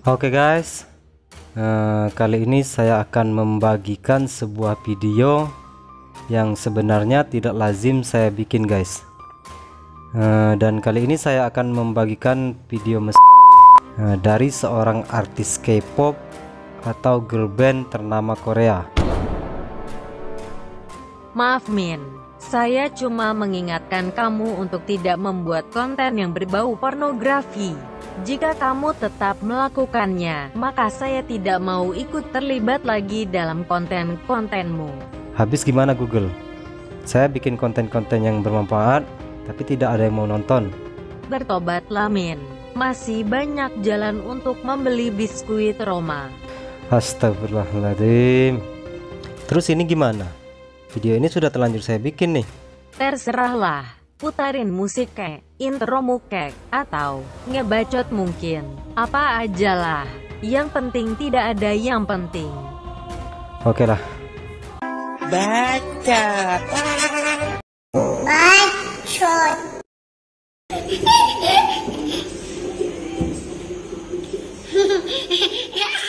Oke guys, kali ini saya akan membagikan sebuah video yang sebenarnya tidak lazim saya bikin guys. Dan kali ini saya akan membagikan video dari seorang artis K-pop atau girl band ternama Korea. Maaf Min, saya cuma mengingatkan kamu untuk tidak membuat konten yang berbau pornografi. Jika kamu tetap melakukannya, maka saya tidak mau ikut terlibat lagi dalam konten-kontenmu. Habis gimana Google? Saya bikin konten-konten yang bermanfaat, tapi tidak ada yang mau nonton. Bertobatlah Min, masih banyak jalan untuk membeli biskuit Roma. Astagfirullahaladzim. Terus ini gimana? Video ini sudah terlanjur saya bikin nih. Terserahlah, putarin musik kek, intro kek, atau ngebacot mungkin. Apa ajalah, yang penting tidak ada yang penting. Oke lah. Bacot. Bacot.